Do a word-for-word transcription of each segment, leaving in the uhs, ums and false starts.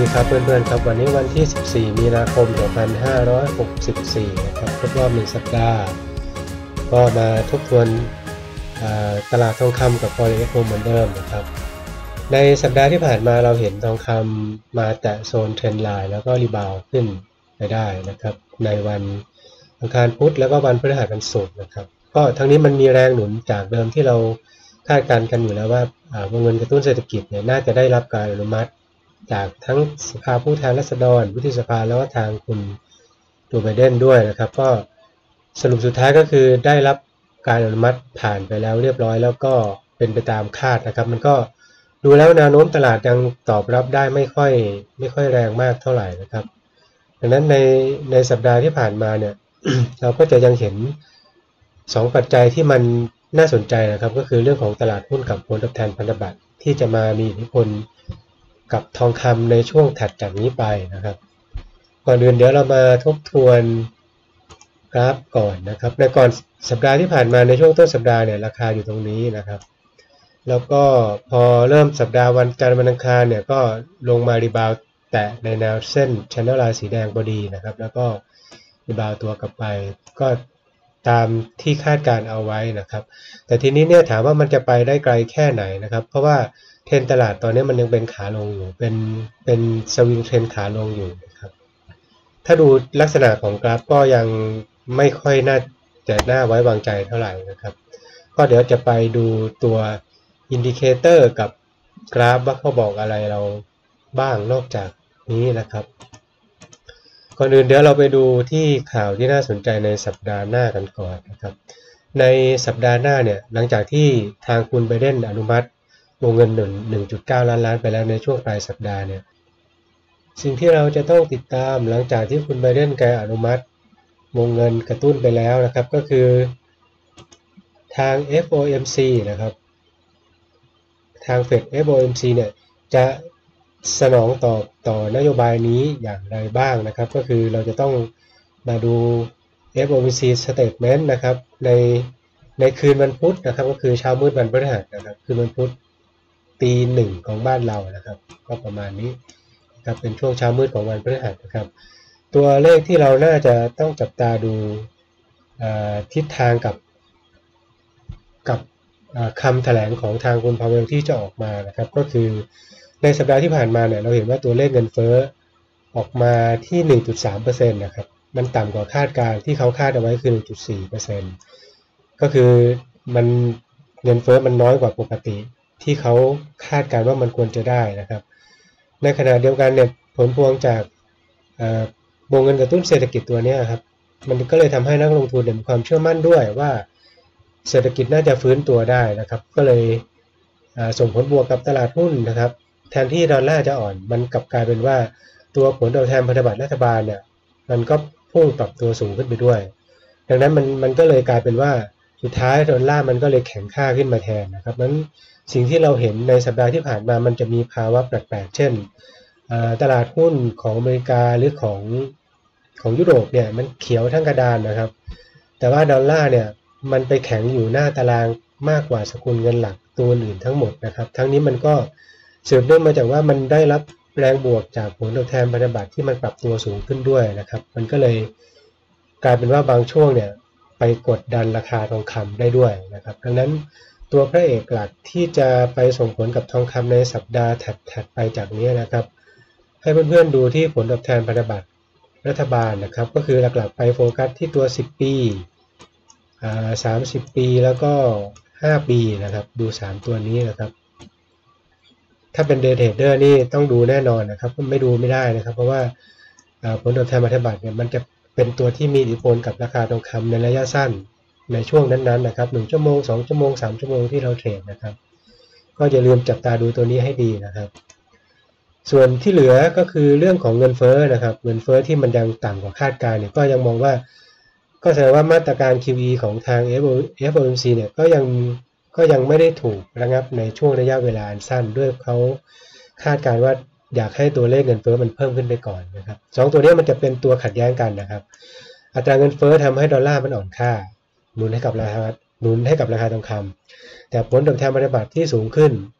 ครับเพื่อนๆครับวันนี้วันที่สิบสี่มีนาคมสองพันห้าร้อยหกสิบสี่นะครับครบรอบหนึ่งสัปดาห์ก็มาทบทวนตลาดทองคำกับ Forex เหมือนเดิมนะครับในสัปดาห์ที่ผ่านมาเราเห็นทองคำมาแตะโซนเทรนด์ไลน์แล้วก็รีบาวด์ขึ้นไปได้นะครับในวันอังคารพุธแล้วก็วันพฤหัสวันศุกร์นะครับก็ทั้งนี้มันมีแรงหนุนจากเดิมที่เราคาดการณ์กันอยู่แล้วว่าวงเงินกระตุ้นเศรษฐกิจเนี่ยน่าจะได้รับการอนุมัติจากทั้งสภาผู้แทนราษฎรวุฒิสภาแล้วก็ทางคุณโจไบเดนด้วยนะครับก็สรุปสุดท้ายก็คือได้รับการอนุมัติผ่านไปแล้วเรียบร้อยแล้วก็เป็นไปตามคาดนะครับมันก็ดูแล้วแนวโน้มตลาดยังตอบรับได้ไม่ค่อยไม่ค่อยแรงมากเท่าไหร่นะครับดังนั้นในในสัปดาห์ที่ผ่านมาเนี่ย เราก็จะยังเห็นสองปัจจัยที่มันน่าสนใจนะครับก็คือเรื่องของตลาดหุ้นกับผลตอบแทนพันธบัตรที่จะมามีอิทธิพลกับทองคำในช่วงถัดจากนี้ไปนะครับก่อนอื่นเดี๋ยวเรามาทบทวนกราฟก่อนนะครับในก่อนสัปดาห์ที่ผ่านมาในช่วงต้นสัปดาห์เนี่ยราคาอยู่ตรงนี้นะครับแล้วก็พอเริ่มสัปดาห์วันจันทร์วันอังคารเนี่ยก็ลงมารีบาวด์แตะในแนวเส้น Channel Line สีแดงพอดีนะครับแล้วก็รีบาวด์ตัวกลับไปก็ตามที่คาดการเอาไว้นะครับแต่ทีนี้เนี่ยถามว่ามันจะไปได้ไกลแค่ไหนนะครับเพราะว่าเทรนตลาดตอนนี้มันยังเป็นขาลงอยู่เป็นเป็นสวิงเทรนขาลงอยู่นะครับถ้าดูลักษณะของกราฟก็ยังไม่ค่อยน่าจะน่าไว้วางใจเท่าไหร่นะครับก็เดี๋ยวจะไปดูตัวอินดิเคเตอร์กับกราฟว่าเขาบอกอะไรเราบ้างนอกจากนี้นะครับก่อนอื่นเดี๋ยวเราไปดูที่ข่าวที่น่าสนใจในสัปดาห์หน้ากันก่อนนะครับในสัปดาห์หน้าเนี่ยหลังจากที่ทางคุณไบเดนอนุมัติวงเงิน หนึ่งจุดเก้า ล้านล้านไปแล้วในช่วงปลายสัปดาห์เนี่ยสิ่งที่เราจะต้องติดตามหลังจากที่คุณไบเดนแกอนุมัติวงเงินกระตุ้นไปแล้วนะครับก็คือทาง เอฟ โอ เอ็ม ซี นะครับทาง Fed เอฟ โอ เอ็ม ซี เนี่ยจะสนองตอบต่อนโยบายนี้อย่างไรบ้างนะครับก็คือเราจะต้องมาดู เอฟ โอ เอ็ม ซี Statement นะครับในในคืนวันพุธนะครับก็คือเช้ามืดวันพฤหัสนะครับคืนวันพุธตีหนึ่งของบ้านเรานะครับก็ประมาณนี้นะครับเป็นช่วงเช้ามืดของวันพฤหัสนะครับตัวเลขที่เราน่าจะต้องจับตาดูทิศทางกับกับคำแถลงของทางคุณพาวเวลที่จะออกมานะครับก็คือในสัปดาห์ที่ผ่านมาเนี่ยเราเห็นว่าตัวเลขเงินเฟ้อออกมาที่ หนึ่งจุดสามเปอร์เซ็นต์ นะครับมันต่ำกว่าคาดการณ์ที่เขาคาดเอาไว้คือ หนึ่งจุดสี่เปอร์เซ็นต์ ก็คือมันเงินเฟ้อมันน้อยกว่าปกติที่เขาคาดการณ์ว่ามันควรจะได้นะครับในขณะเดียวกันเนี่ยผลพวงจากวงเงินกระตุ้นเศรษฐกิจตัวนี้ครับมันก็เลยทำให้นักลงทุนมีความเชื่อมั่นด้วยว่าเศรษฐกิจน่าจะฟื้นตัวได้นะครับก็เลยส่งผลบวกกับตลาดหุ้นนะครับแทนที่ดอลลาร์จะอ่อนมันกลับกลายเป็นว่าตัวผลตอบแทนพันธบัตรรัฐบาลเนี่ยมันก็พุ่งปรับตัวสูงขึ้นไปด้วยดังนั้นมันมันก็เลยกลายเป็นว่าสุดท้ายดอลลาร์มันก็เลยแข็งค่าขึ้นมาแทนนะครับนั้นสิ่งที่เราเห็นในสัปดาห์ที่ผ่านมามันจะมีภาวะแปลกๆเช่นตลาดหุ้นของอเมริกาหรือของของยุโรปเนี่ยมันเขียวทั้งกระดานนะครับแต่ว่าดอลลาร์เนี่ยมันไปแข็งอยู่หน้าตารางมากกว่าสกุลเงินหลักตัวอื่นทั้งหมดนะครับทั้งนี้มันก็สืบเนื่องมาจากว่ามันได้รับแรงบวกจากผลตอบแทนพันธบัตรที่มันปรับตัวสูงขึ้นด้วยนะครับมันก็เลยกลายเป็นว่าบางช่วงเนี่ยไปกดดันราคาทองคำได้ด้วยนะครับดังนั้นตัวพระเอกหลักที่จะไปส่งผลกับทองคำในสัปดาห์ถัดๆไปจากนี้นะครับให้เพื่อนๆดูที่ผลตอบแทนพันธบัตรรัฐบาลนะครับก็คือหลักๆไปโฟกัสที่ตัวสิบปีอ่าสามสิบปีแล้วก็ห้าปีนะครับดูสามตัวนี้นะครับถ้าเป็นเดย์เทรดเดอร์นี่ต้องดูแน่นอนนะครับไม่ดูไม่ได้นะครับเพราะว่าผลตอบแทนพันธบัตรเนี่ยมันจะเป็นตัวที่มีอิทธิพลกับราคาทองคำในระยะสั้นในช่วงนั้นๆนะครับหนึ่งชั่วโมงสองชั่วโมงสามชั่วโมงที่เราเทรดนะครับก็อย่าลืมจับตาดูตัวนี้ให้ดีนะครับส่วนที่เหลือก็คือเรื่องของเงินเฟ้อนะครับเงินเฟ้อที่มันยังต่ำกว่าคาดการณ์เนี่ยก็ยังมองว่าก็แสดงว่ามาตรการ คิว อี ของทาง เอฟ โอ เอ็ม ซี เนี่ยก็ยังก็ยังไม่ได้ถูกระงับในช่วงระยะเวลาสั้นด้วยเขาคาดการณ์ว่าอยากให้ตัวเลขเงินเฟ้อมันเพิ่มขึ้นไปก่อนนะครับสองตัวนี้มันจะเป็นตัวขัดแย้งกันนะครับอัตราเงินเฟ้อทำให้ดอลลาร์มันอ่อนค่าหนุนให้กับราคาหนุนให้กับราคาทองคำแต่ผลตอบแทนพันธบัตรที่สูงขึ้น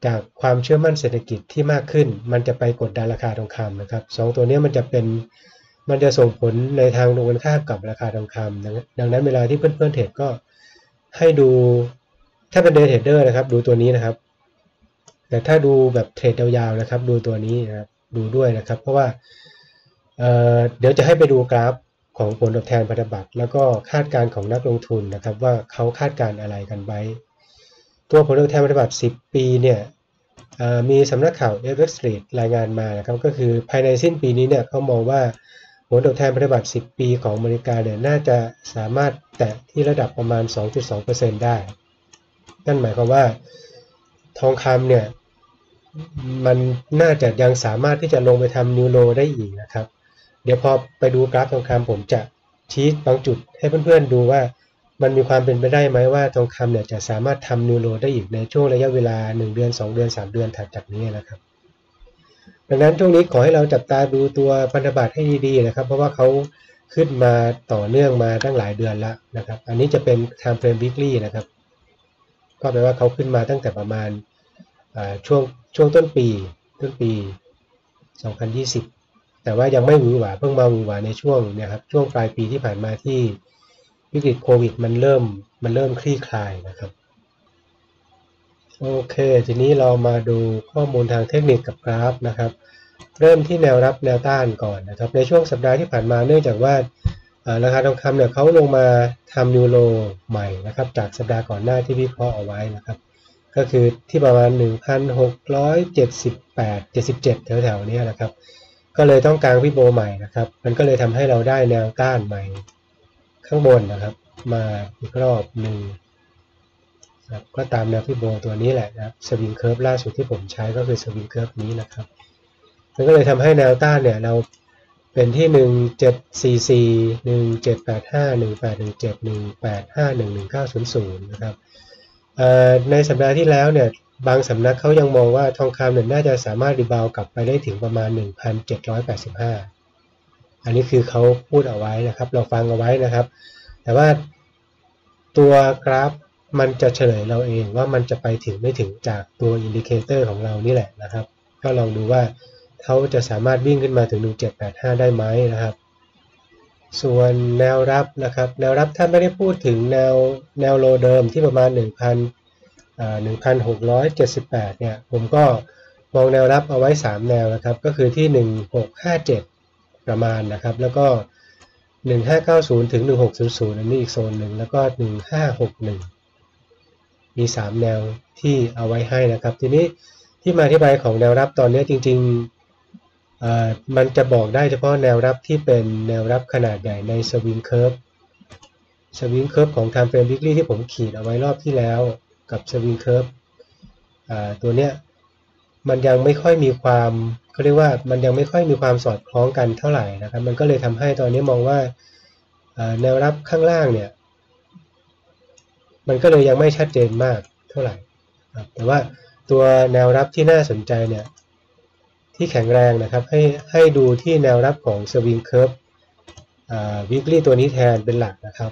จากความเชื่อมั่นเศรษฐกิจที่มากขึ้นมันจะไปกดดันราคาทองคำนะครับสองตัวนี้มันจะเป็นมันจะส่งผลในทางตรงกันข้ามกับราคาทองคำดังนั้นเวลาที่เพื่อนๆเทรดก็ให้ดูถ้าเป็นเดย์เทรดเดอร์นะครับดูตัวนี้นะครับแต่ถ้าดูแบบเทรดยาวๆนะครับดูตัวนี้นะครับดูด้วยนะครับเพราะว่าเอ่อเดี๋ยวจะให้ไปดูกราฟของผลตอบแทนพันธบัตรแล้วก็คาดการณ์ของนักลงทุนนะครับว่าเขาคาดการณ์อะไรกันไว้ตัวผลตอบแทนพันธบัตรสิบปีเนี่ยมีสำนักข่าว เอฟ เอ็กซ์ Street รายงานมานะครับก็คือภายในสิ้นปีนี้เนี่ยเขามองว่าผลตอบแทนพันธบัตรสิบปีของอเมริกาเนี่ยน่าจะสามารถแตะที่ระดับประมาณ สองจุดสองเปอร์เซ็นต์ ได้นั่นหมายความว่าทองคำเนี่ยมันน่าจะยังสามารถที่จะลงไปทำนิวโลได้อีกนะครับเดี๋ยวพอไปดูกราฟทองคำผมจะชี้บางจุดให้เพื่อนๆดูว่ามันมีความเป็นไปได้ไหมว่าทองคำเนี่ยจะสามารถทำนิวโลได้อีกในช่วงระยะเวลาหนึ่งเดือนสองเดือนสามเดือนถัดจากนี้นะครับดังนั้นช่วงนี้ขอให้เราจับตาดูตัวพันธบัตรให้ดีๆนะครับเพราะว่าเขาขึ้นมาต่อเนื่องมาตั้งหลายเดือนแล้วนะครับอันนี้จะเป็น time frame weekly นะครับก็แปลว่าเขาขึ้นมาตั้งแต่ประมาณช่วงช่วงต้นปีต้นปีสองพันยี่สิบแต่ว่ายังไม่หวือหวาเพิ่งมาหวือหวาในช่วงเนี่ยครับช่วงปลายปีที่ผ่านมาที่วิกฤตโควิดมันเริ่มมันเริ่มคลี่คลายนะครับโอเคทีนี้เรามาดูข้อมูลทางเทคนิคกับกราฟนะครับเริ่มที่แนวรับแนวต้านก่อนนะครับในช่วงสัปดาห์ที่ผ่านมาเนื่องจากว่าราคาทองคำเนี่ยเขาลงมาทำนิวโลใหม่นะครับจากสัปดาห์ก่อนหน้าที่วิเคราะห์เอาไว้นะครับก็คือที่ประมาณ หนึ่งพันหกร้อยเจ็ดสิบแปด เจ็ดสิบเจ็ด แถวๆนี้นะครับก็เลยต้องกางวิโบใหม่นะครับมันก็เลยทำให้เราได้แนวต้านใหม่ข้างบนนะครับมาอีกรอบหนึ่งก็ตามแนววิโบตัวนี้แหละนะครับสวิงเคิร์ฟล่าสุดที่ผมใช้ก็คือสวิงเคิร์ฟนี้นะครับมันก็เลยทำให้แนวต้านเนี่ยเราเป็นที่หนึ่งเจ็ดสี่สี่ หนึ่งเจ็ดแปดห้า หนึ่งแปดหนึ่งเจ็ด หนึ่งแปดห้า หนึ่ง หนึ่งเก้า ศูนย์ ศูนย์นะครับในสัปดาห์ที่แล้วเนี่ยบางสำนักเขายังมองว่าทองคำเนี่ยน่าจะสามารถรีบาวกลับไปได้ถึงประมาณ หนึ่งพันเจ็ดร้อยแปดสิบห้า อันนี้คือเขาพูดเอาไว้นะครับเราฟังเอาไว้นะครับแต่ว่าตัวกราฟมันจะเฉลยเราเองว่ามันจะไปถึงไม่ถึงจากตัวอินดิเคเตอร์ของเรานี่แหละนะครับก็ลองดูว่าเขาจะสามารถวิ่งขึ้นมาถึงหนึ่งเจ็ดแปดห้าได้ไหมนะครับส่วนแนวรับนะครับแนวรับถ้าไม่ได้พูดถึงแนวแนวโลเดิมที่ประมาณ หนึ่งพัน อ่า หนึ่งพันหกร้อยเจ็ดสิบแปด เนี่ยผมก็มองแนวรับเอาไว้สามแนวนะครับก็คือที่หนึ่งหกห้าเจ็ดประมาณนะครับแล้วก็หนึ่งห้าเก้าศูนย์ถึงหนึ่งหกศูนย์ศูนย์อันนี้อีกโซนหนึ่งแล้วก็หนึ่งห้าหกหนึ่งมีสามแนวที่เอาไว้ให้นะครับทีนี้ที่มาที่ไปของแนวรับตอนนี้จริงๆอ่ามันจะบอกได้เฉพาะแนวรับที่เป็นแนวรับขนาดใหญ่ในสวิงเคิร์ฟสวิงเคิร์ฟของ Time Frame Weekly ที่ผมขีดเอาไว้รอบที่แล้วกับสวิงเคิร์ฟอ่าตัวเนี้ยมันยังไม่ค่อยมีความเขาเรียกว่ามันยังไม่ค่อยมีความสอดคล้องกันเท่าไหร่นะครับมันก็เลยทำให้ตอนนี้มองว่าแนวรับข้างล่างเนี่ยมันก็เลยยังไม่ชัดเจนมากเท่าไหร่แต่ว่าตัวแนวรับที่น่าสนใจเนี่ยที่แข็งแรงนะครับให้ให้ดูที่แนวรับของสวิงเคิร์ฟวีคลี่ตัวนี้แทนเป็นหลักนะครับ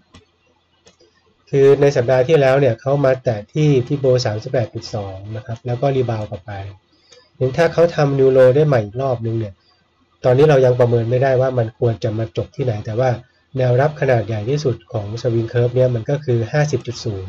คือในสัปดาห์ที่แล้วเนี่ยเขามาแตะที่ที่โบ สามสิบแปดจุดสอง นะครับแล้วก็รีบาวกลับไปถึงถ้าเขาทำนิวโลได้ใหม่อีกรอบนึงเนี่ยตอนนี้เรายังประเมินไม่ได้ว่ามันควรจะมาจบที่ไหนแต่ว่าแนวรับขนาดใหญ่ที่สุดของสวิงเคิร์ฟเนี่ยมันก็คือ ห้าสิบจุดศูนย์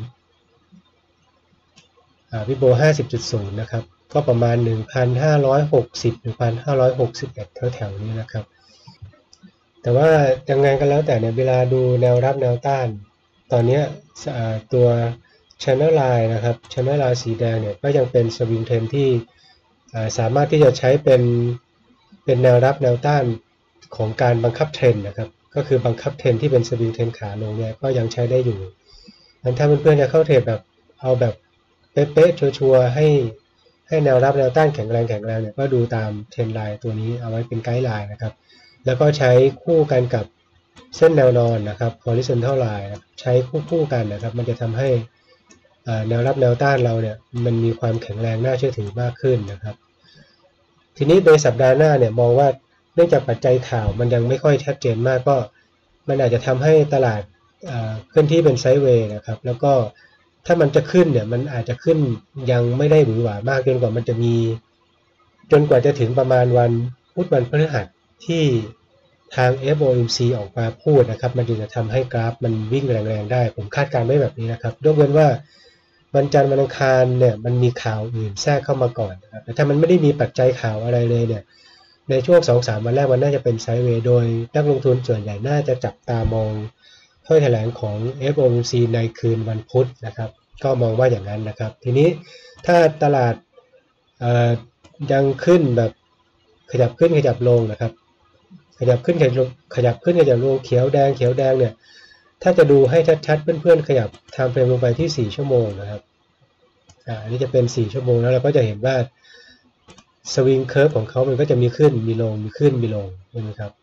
อ่าพี่โบ ห้าสิบจุดศูนย์ นะครับก็ประมาณ หนึ่งพันห้าร้อยหกสิบ หนึ่งพันห้าร้อยหกสิบเอ็ด แถวๆนี้นะครับแต่ว่ายังไงก็แล้วแต่เนี่ยเวลาดูแนวรับแนวต้านตอนนี้ตัว Channel Line นะครับ Channel Line สีแดงเนี่ยก็ยังเป็นสวิงเทรนที่สามารถที่จะใช้เป็นเป็นแนวรับแนวต้านของการบังคับเทรนนะครับก็คือบังคับเทรนที่เป็นสวิงเทรนขาลงเนี่ยก็ยังใช้ได้อยู่ถ้าเพื่อนๆจะเข้าเทรดแบบเอาแบบเป๊ะๆชัวร์ๆให้ให้แนวรับแนวต้านแข็งแรงแข็งแรงเนี่ยก็ดูตามเทรนไลน์ตัวนี้เอาไว้เป็นไกด์ไลน์นะครับแล้วก็ใช้คู่กันกับเส้นแนวนอนนะครับ horizontal line ใช้คู่คู่กันนะครับมันจะทำให้แนวรับแนวต้านเราเนี่ยมันมีความแข็งแรงน่าเชื่อถือมากขึ้นนะครับทีนี้โดยสัปดาห์หน้าเนี่ยมองว่าเนื่องจากปัจจัยข่าวมันยังไม่ค่อยชัดเจนมากก็มันอาจจะทำให้ตลาดเคลื่อนที่เป็นไซด์เวย์นะครับแล้วก็ถ้ามันจะขึ้นเนี่ยมันอาจจะขึ้นยังไม่ได้หวือหวามากจนกว่ามันจะมีจนกว่าจะถึงประมาณวันพุธวันพฤหัสที่ทาง เอฟ โอ เอ็ม ซี ออกมาพูดนะครับมันจะทำให้กราฟมันวิ่งแรงๆได้ผมคาดการณ์ไว้แบบนี้นะครับยกเว้นว่าวันจันทร์วันอังคารเนี่ยมันมีข่าวอื่นแทรกเข้ามาก่อนนะครับแต่ถ้ามันไม่ได้มีปัจจัยข่าวอะไรเลยเนี่ยในช่วง สองถึงสาม วันแรกมันน่าจะเป็นไซด์เวย์โดยนักลงทุนส่วนใหญ่น่าจะจับตามองถ้อยแถลงของ เอฟ โอ เอ็ม ซี ในคืนวันพุธนะครับก็มองว่าอย่างนั้นนะครับทีนี้ถ้าตลาดยังขึ้นแบบขยับขึ้นขยับลงนะครับขยับขึ้นขยับลงขยับขึ้นขยับลงเขียวแดงเขียวแดงเนี่ยถ้าจะดูให้ชัดๆเพื่อนๆขยับไทม์เฟรมลงไปที่สี่ชั่วโมงนะครับอ่าอันนี้จะเป็นสี่ชั่วโมงแล้วเราก็จะเห็นว่าสวิงเคิร์ฟของเขามันก็จะมีขึ้นมีลงมีขึ้นมีลงใช่ไหมครับ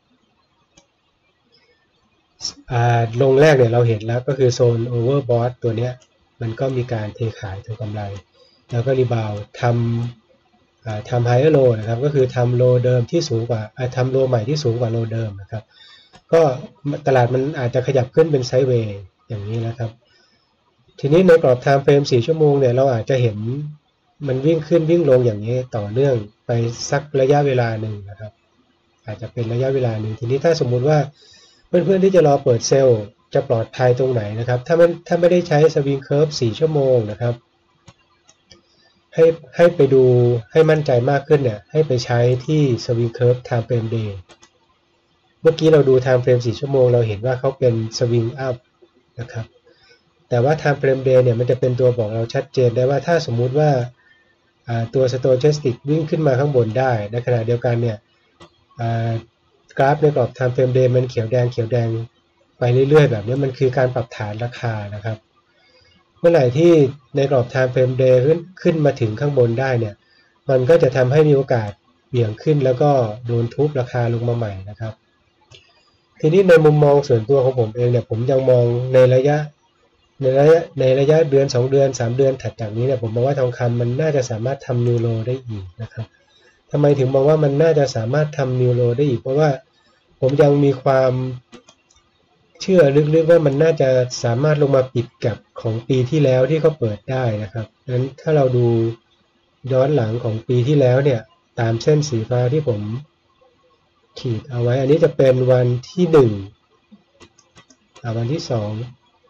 อ่าลงแรกเนี่ยเราเห็นแล้วก็คือโซนโอเวอร์บอทตัวเนี้ยมันก็มีการเทขายทำกำไรแล้วก็รีบาวทำทำไฮเออร์โลนะครับก็คือทำโลเดิมที่สูงกว่าทำโลใหม่ที่สูงกว่าโลเดิมนะครับก็ตลาดมันอาจจะขยับขึ้นเป็นไซด์เวย์อย่างนี้นะครับทีนี้ในกรอบไทม์เฟรมสี่ชั่วโมงเนี่ยเราอาจจะเห็นมันวิ่งขึ้นวิ่งลงอย่างนี้ต่อเนื่องไปสักระยะเวลาหนึ่งนะครับอาจจะเป็นระยะเวลาหนึ่งทีนี้ถ้าสมมุติว่าเพื่อนๆที่จะรอเปิดเซลล์จะปลอดภัยตรงไหนนะครับถ้ามันถ้าไม่ได้ใช้สวิงเคิร์ฟสี่ชั่วโมงนะครับให้ให้ไปดูให้มั่นใจมากขึ้นเนี่ยให้ไปใช้ที่สวิงเคิร์ฟไทม์เฟรมเดย์เมื่อกี้เราดูไทม์เฟรมสี่ชั่วโมงเราเห็นว่าเขาเป็นสวิงอัพนะครับแต่ว่า Time Frame Day เนี่ยมันจะเป็นตัวบอกเราชัดเจนได้ว่าถ้าสมมุติว่าตัว Stochastic วิ่งขึ้นมาข้างบนได้ในขณะเดียวกันเนี่ยกราฟในกรอบ Time Frame Day มันเขียวแดงเขียวแดงไปเรื่อยๆแบบนี้มันคือการปรับฐานราคานะครับเมื่อไหร่ที่ในกรอบ Time Frame Day ขึ้นขึ้นมาถึงข้างบนได้เนี่ยมันก็จะทำให้มีโอกาสเบี่ยงขึ้นแล้วก็โดนทุบราคาลงมาใหม่นะครับทีนี้ในมุมมองส่วนตัวของผมเองเนี่ยผมยังมองในระยะในระยะในระยะเดือนสองเดือนสามเดือนถัดจากนี้เนี่ยผมมองว่าทองคำมันน่าจะสามารถทำนิวโลได้อีกนะครับทำไมถึงมองว่ามันน่าจะสามารถทำนิวโลได้อีกเพราะว่าผมยังมีความเชื่อลึกๆว่ามันน่าจะสามารถลงมาปิดกับของปีที่แล้วที่เขาเปิดได้นะครับงั้นถ้าเราดูย้อนหลังของปีที่แล้วเนี่ยตามเส้นสีฟ้าที่ผมขีดเอาไว้อันนี้จะเป็นวันที่หนึ่งวันที่สอง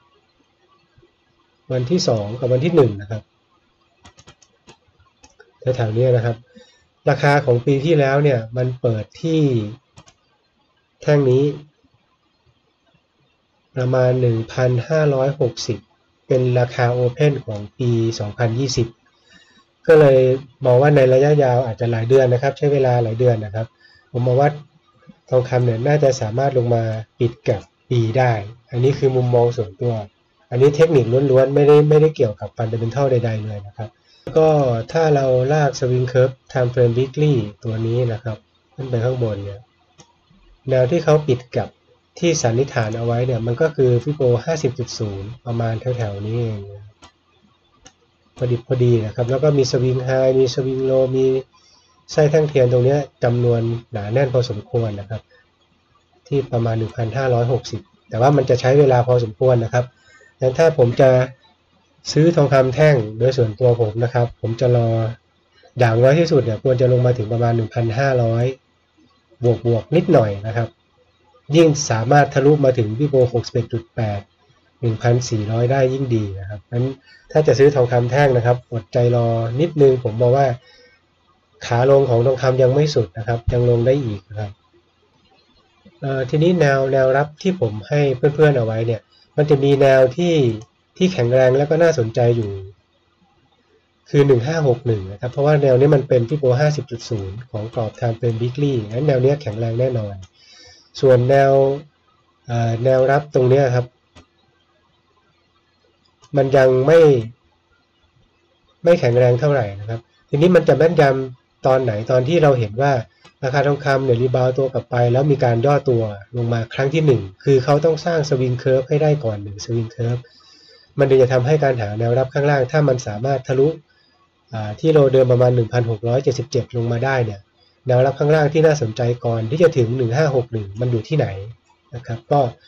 วันที่สองกับวันที่หนึ่งนะครับแถวๆนี้นะครับราคาของปีที่แล้วเนี่ยมันเปิดที่แท่งนี้ประมาณ หนึ่งพันห้าร้อยหกสิบ เป็นราคาโอเพนของปีสองพันยี่สิบก็เลยมองว่าในระยะยาวอาจจะหลายเดือนนะครับใช้เวลาหลายเดือนนะครับผมมองว่าทองคำเนี่ยน่าจะสามารถลงมาปิดกับปีได้อันนี้คือมุมมองส่วนตัวอันนี้เทคนิคล้วนๆไม่ได้ไม่ได้เกี่ยวกับ Fundamental ใดๆเลยนะครับก็ถ้าเราลาก Swing Curve Time Frame Weekly ตัวนี้นะครับขึ้นไปข้างบนเนี่ยแนวที่เขาปิดกับที่สันนิษฐานเอาไว้เนี่ยมันก็คือฟิโบ ห้าสิบจุดศูนย์ ประมาณแถวๆนี้เองพอดิบพอดีนะครับแล้วก็มี Swing High มี Swing Low มีไส้แท่งเทียนตรงนี้จำนวนหนาแน่นพอสมควรนะครับที่ประมาณ หนึ่งพันห้าร้อยหกสิบ แต่ว่ามันจะใช้เวลาพอสมควรนะครับงั้นถ้าผมจะซื้อทองคำแท่งโดยส่วนตัวผมนะครับผมจะรออย่างน้อยที่สุดเนี่ยควรจะลงมาถึงประมาณ หนึ่งพันห้าร้อย บวกบวกนิดหน่อยนะครับยิ่งสามารถทะลุมาถึงวิโบ หกสิบเอ็ดจุดแปด หนึ่งพันสี่ร้อย ได้ยิ่งดีนะครับงั้นถ้าจะซื้อทองคำแท่งนะครับอดใจรอนิดนึงผมมองว่าขาลงของทองคำยังไม่สุดนะครับยังลงได้อีกนะครับทีนี้แนวแนวรับที่ผมให้เพื่อนๆเอาไว้เนี่ยมันจะมีแนวที่ที่แข็งแรงแล้วก็น่าสนใจอยู่คือหนึ่งพันห้าร้อยหกสิบเอ็ดนะครับเพราะว่าแนวนี้มันเป็นฟิโบ ห้าสิบจุดศูนย์ ของกรอบ Time Frame Weekly งั้นแนวนี้แข็งแรงแน่นอนส่วนแนวแนวรับตรงนี้ครับมันยังไม่ไม่แข็งแรงเท่าไหร่นะครับทีนี้มันจะแม่นยำตอนไหนตอนที่เราเห็นว่าราคาทองคำเนี่ยรีบาวตัวกลับไปแล้วมีการย่อตัวลงมาครั้งที่หนึ่งคือเขาต้องสร้างสวิงเคิร์ฟให้ได้ก่อนหนึ่งสวิงเคิร์ฟมันจะทำให้การหาแนวรับข้างล่างถ้ามันสามารถทะลุที่โลเดิมประมาณ หนึ่งพันหกร้อยเจ็ดสิบเจ็ด ลงมาได้เนี่ยแนวรับข้างล่างที่น่าสนใจก่อนที่จะถึงหนึ่งพันห้าร้อยหกสิบเอ็ดมันอยู่ที่ไหนนะครับก็ใ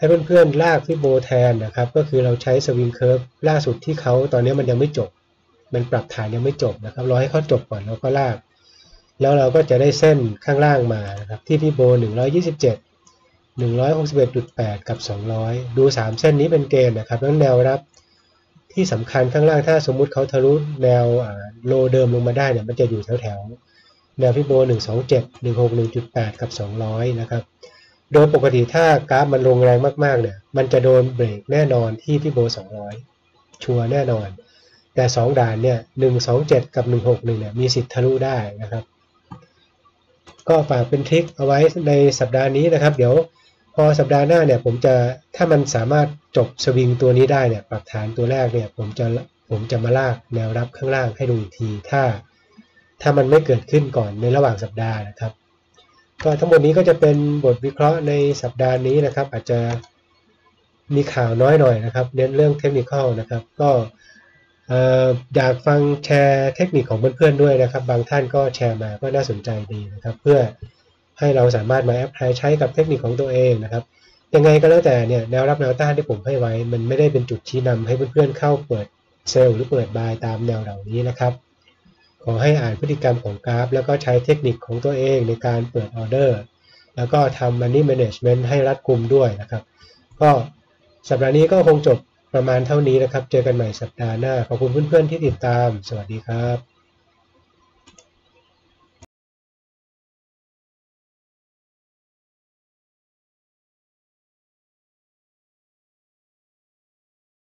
ให้เพื่อนๆลากฟิโบแทนนะครับก็คือเราใช้สวิงเคิร์ฟล่าสุดที่เขาตอนนี้มันยังไม่จบมันปรับฐานยังไม่จบนะครับรอให้เขาจบก่อนแล้วก็ลากแล้วเราก็จะได้เส้นข้างล่างมานะครับที่ฟิโบหนึ่งร้อยยี่สิบเจ็ด หนึ่งร้อยหกสิบเอ็ดจุดแปด กับสองร้อยดูสามเส้นนี้เป็นเกณฑ์นะครับแล้วแนวรับที่สำคัญข้างล่างถ้าสมมุติเขาทะลุแนวโลเดิมลงมาได้เนี่ยมันจะอยู่แถวๆแนวฟิโบหนึ่งร้อยยี่สิบเจ็ด หนึ่งร้อยหกสิบหนึ่งจุดแปด กับสองร้อยนะครับโดยปกติถ้ากราฟมันลงแรงมากๆเนี่ยมันจะโดนเบรกแน่นอนที่ฟิโบสองร้อยชัวร์แน่นอนแต่สองด่านเนี่ยหนึ่งร้อยยี่สิบเจ็ดกับหนึ่งร้อยหกสิบเอ็ดเนี่ยมีสิทธิ์ทะลุได้นะครับก็ฝากเป็นทริคเอาไว้ในสัปดาห์นี้นะครับเดี๋ยวพอสัปดาห์หน้าเนี่ยผมจะถ้ามันสามารถจบสวิงตัวนี้ได้เนี่ยปรับฐานตัวแรกเนี่ยผมจะผมจะมาลากแนวรับข้างล่างให้ดูอีกทีถ้าถ้ามันไม่เกิดขึ้นก่อนในระหว่างสัปดาห์นะครับก็ทั้งหมดนี้ก็จะเป็นบทวิเคราะห์ในสัปดาห์นี้นะครับอาจจะมีข่าวน้อยหน่อยนะครับเน้นเรื่องเทคนิคอลนะครับก็อยากฟังแชร์เทคนิคของเพื่อนๆด้วยนะครับบางท่านก็แชร์มาก็น่าสนใจดีนะครับเพื่อให้เราสามารถมาแอพพลายใช้กับเทคนิคของตัวเองนะครับยังไงก็แล้วแต่เนี่ยแนวรับแนวต้านที่ผมให้ไว้มันไม่ได้เป็นจุดชี้นำให้เพื่อนๆเข้าเปิดเซลล์หรือเปิดบายตามแนวเหล่านี้นะครับขอให้อ่านพฤติกรรมของกราฟแล้วก็ใช้เทคนิคของตัวเองในการเปิดออเดอร์แล้วก็ทำ Money Management ให้รัดกุมด้วยนะครับก็สัปดาห์นี้ก็คงจบประมาณเท่านี้นะครับเจอกันใหม่สัปดาห์หน้าขอบคุณเพื่อนๆที่ติดตามสวัสดีครับ